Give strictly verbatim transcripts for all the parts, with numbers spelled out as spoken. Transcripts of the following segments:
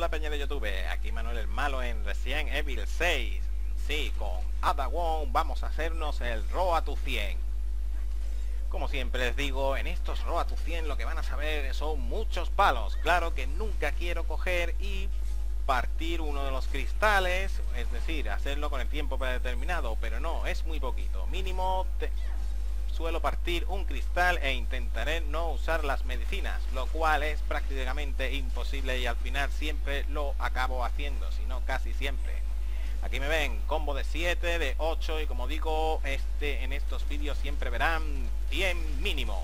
Hola peña de YouTube, aquí Manuel el Malo en Resident Evil seis. Sí, con Ada Wong vamos a hacernos el Road to cien. Como siempre les digo, en estos Road to cien lo que van a saber son muchos palos. Claro que nunca quiero coger y partir uno de los cristales, es decir, hacerlo con el tiempo predeterminado, pero no, es muy poquito. Mínimo te... suelo partir un cristal e intentaré no usar las medicinas, lo cual es prácticamente imposible y al final siempre lo acabo haciendo, si no casi siempre. Aquí me ven, combo de siete, de ocho y como digo, este en estos vídeos siempre verán cien mínimo.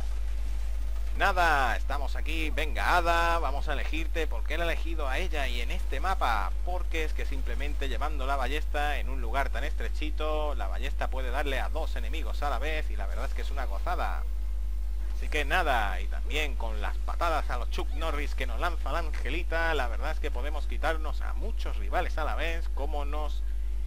Nada, estamos aquí, venga Ada, vamos a elegirte. ¿Por qué la he elegido a ella y en este mapa? Porque es que simplemente llevando la ballesta en un lugar tan estrechito, la ballesta puede darle a dos enemigos a la vez y la verdad es que es una gozada. Así que nada, y también con las patadas a los Chuck Norris que nos lanza la Angelita, la verdad es que podemos quitarnos a muchos rivales a la vez, como nos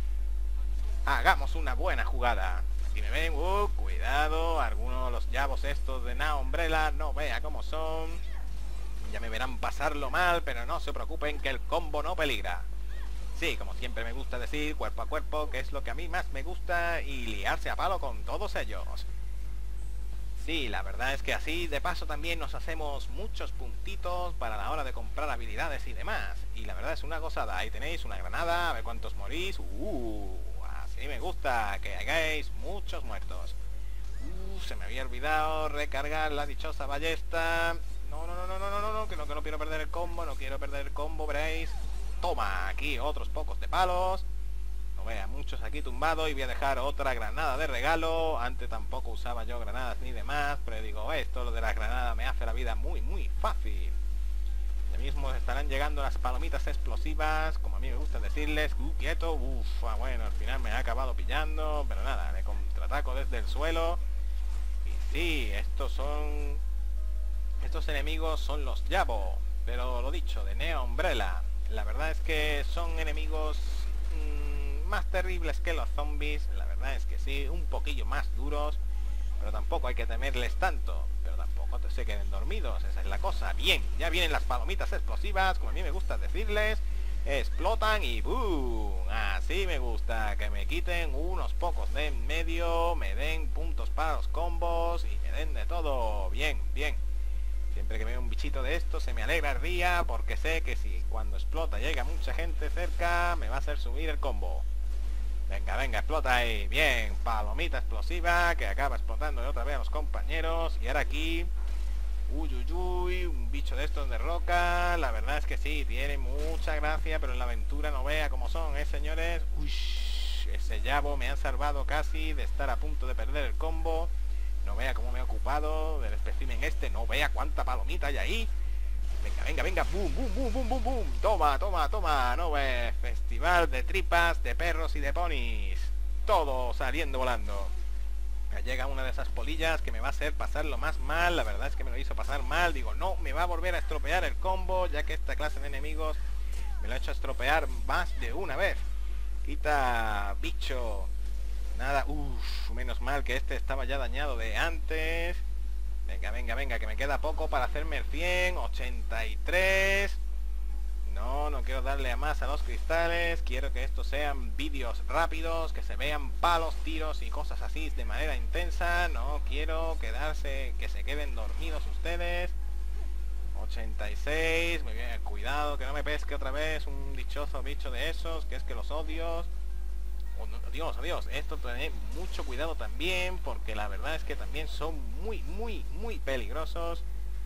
hagamos una buena jugada. Si me ven, uh, cuidado, algunos de los llavos estos de Neo Umbrella, no vea cómo son. Ya me verán pasarlo mal, pero no se preocupen que el combo no peligra. Sí, como siempre me gusta decir, cuerpo a cuerpo, que es lo que a mí más me gusta, y liarse a palo con todos ellos. Sí, la verdad es que así de paso también nos hacemos muchos puntitos para la hora de comprar habilidades y demás. Y la verdad es una gozada. Ahí tenéis una granada, a ver cuántos morís. Uh, así me gusta, que hagáis muchos muertos. Uh, se me había olvidado recargar la dichosa ballesta. No, no, no, no, no, no, no, no, que no, que no quiero perder el combo, no quiero perder el combo, veréis. Toma, aquí otros pocos de palos. No vea, muchos aquí tumbados y voy a dejar otra granada de regalo. Antes tampoco usaba yo granadas ni demás, pero digo, esto lo de las granadas me hace la vida muy, muy fácil. Ya mismo estarán llegando las palomitas explosivas, como a mí me gusta decirles. Uh, quieto, uff, bueno, al final me ha acabado pillando, pero nada, me contraataco desde el suelo. Y sí, estos son... estos enemigos son los Yabo, pero lo dicho, de Neo Umbrella. La verdad es que son enemigos mmm, más terribles que los zombies, la verdad es que sí, un poquillo más duros, pero tampoco hay que temerles tanto, pero tampoco te se queden dormidos, esa es la cosa. Bien, ya vienen las palomitas explosivas, como a mí me gusta decirles, explotan y ¡boom! Así me gusta, que me quiten unos pocos de en medio, me den puntos para los combos y me den de todo. Bien, bien. Siempre que veo un bichito de esto se me alegra el día, porque sé que si cuando explota llega mucha gente cerca, me va a hacer subir el combo. Venga, venga, explota ahí. Bien, palomita explosiva que acaba explotando otra vez a los compañeros. Y ahora aquí, uy, uy, uy, un bicho de estos de roca. La verdad es que sí, tiene mucha gracia, pero en la aventura no vea cómo son, ¿eh, señores? Uy, ese llavo me ha salvado casi de estar a punto de perder el combo. No vea cómo me he ocupado del espécimen este, no vea cuánta palomita hay ahí. Venga, venga, venga, boom, boom, boom, boom, boom, boom. Toma, toma, toma, no ve. Festival de tripas, de perros y de ponis. Todo saliendo volando. Me llega una de esas polillas que me va a hacer pasarlo más mal. La verdad es que me lo hizo pasar mal. Digo, no, me va a volver a estropear el combo, ya que esta clase de enemigos me lo ha hecho estropear más de una vez. Quita, bicho. Nada, uff, menos mal que este estaba ya dañado de antes. Venga, venga, venga, que me queda poco para hacerme el cien, ochenta y tres. No, no quiero darle a más a los cristales. Quiero que estos sean vídeos rápidos, que se vean palos, tiros y cosas así de manera intensa. No quiero quedarse, que se queden dormidos ustedes. ochenta y seis, muy bien, cuidado que no me pesque otra vez un dichoso bicho de esos, que es que los odios. Oh, no, Dios, adiós, esto tened mucho cuidado también, porque la verdad es que también son muy, muy, muy peligrosos.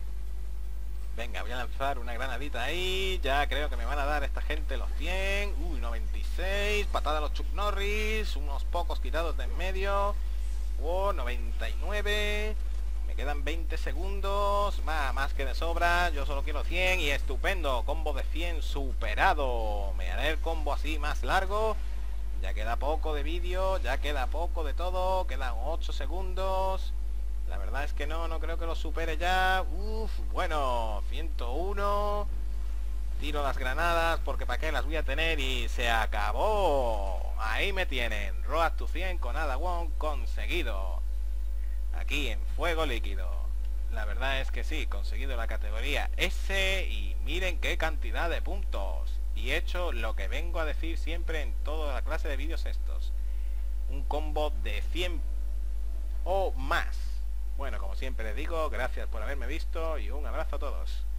Venga, voy a lanzar una granadita ahí. Ya creo que me van a dar esta gente los cien. Uy, noventa y seis, patada a los Chuck Norris, unos pocos quitados de en medio. Oh, noventa y nueve. Me quedan veinte segundos, va, más que de sobra. Yo solo quiero cien y estupendo, combo de cien superado. Me haré el combo así más largo. Ya queda poco de vídeo, ya queda poco de todo, quedan ocho segundos. La verdad es que no, no creo que lo supere ya. Uf, bueno, ciento uno. Tiro las granadas porque para qué las voy a tener y se acabó. Ahí me tienen, Road to cien con Ada Wong conseguido. Aquí en fuego líquido. La verdad es que sí, conseguido la categoría S y miren qué cantidad de puntos. y he hecho lo que vengo a decir siempre en toda la clase de vídeos estos. Un combo de cien o más. Bueno, como siempre les digo, gracias por haberme visto y un abrazo a todos.